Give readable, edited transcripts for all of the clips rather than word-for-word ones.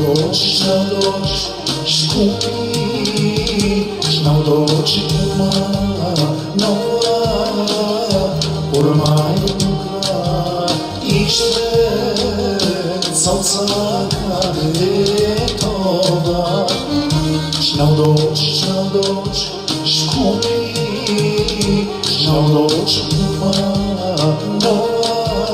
N-au doci, scumpi, n-au doci uma nouă, urmai ca iște sau țaca de tova. N-au doci, scumpi, n-au doci uma nouă,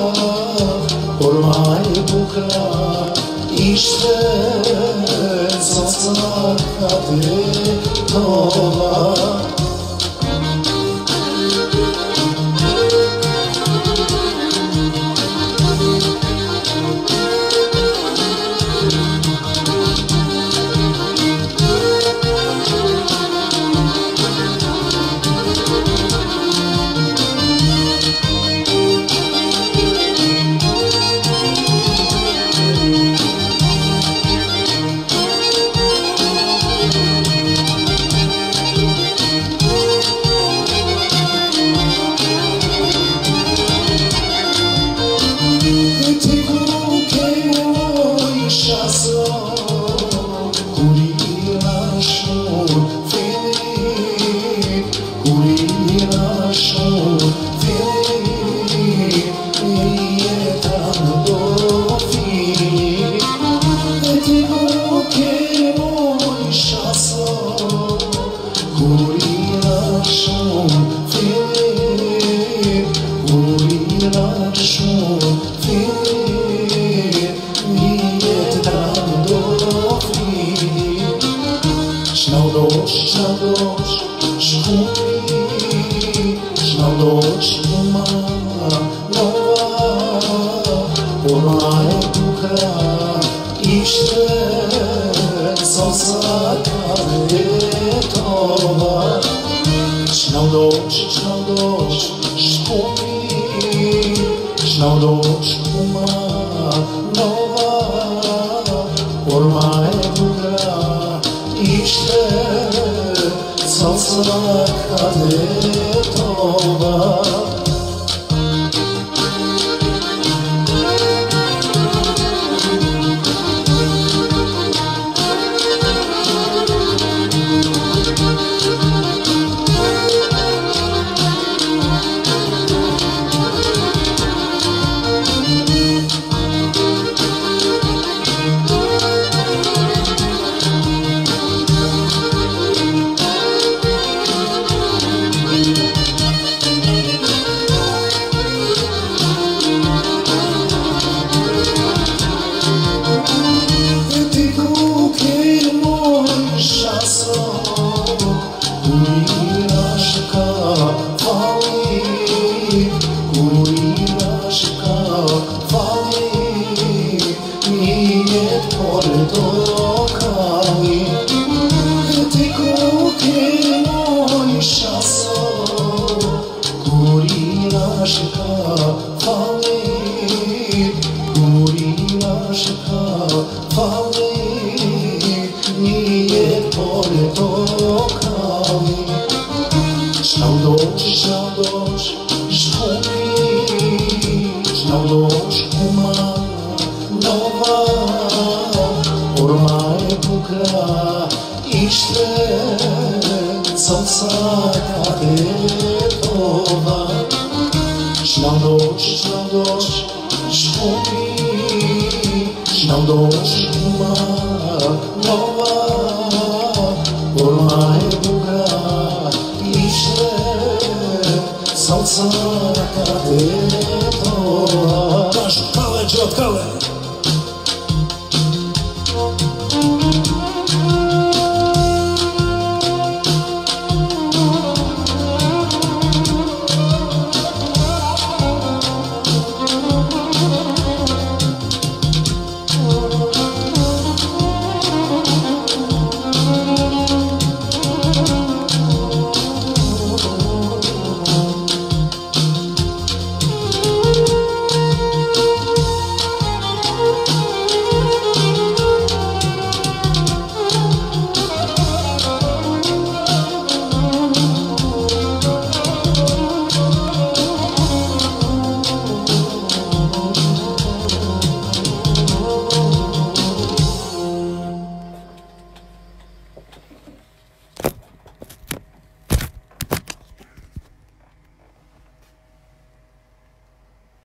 urmai ca iște sau țaca de tova. N-au doci uma nouă, urmai ca iște sau țaca de tova. N-au doci, scumpi, n-au doci uma nouă, urmai ca iște sau țaca de tova. N-au doci, scumpi, n-au doci uma nouă, urmai ca iște sau țaca de tova. N-au doci, scumpi, n-au doci uma nouă,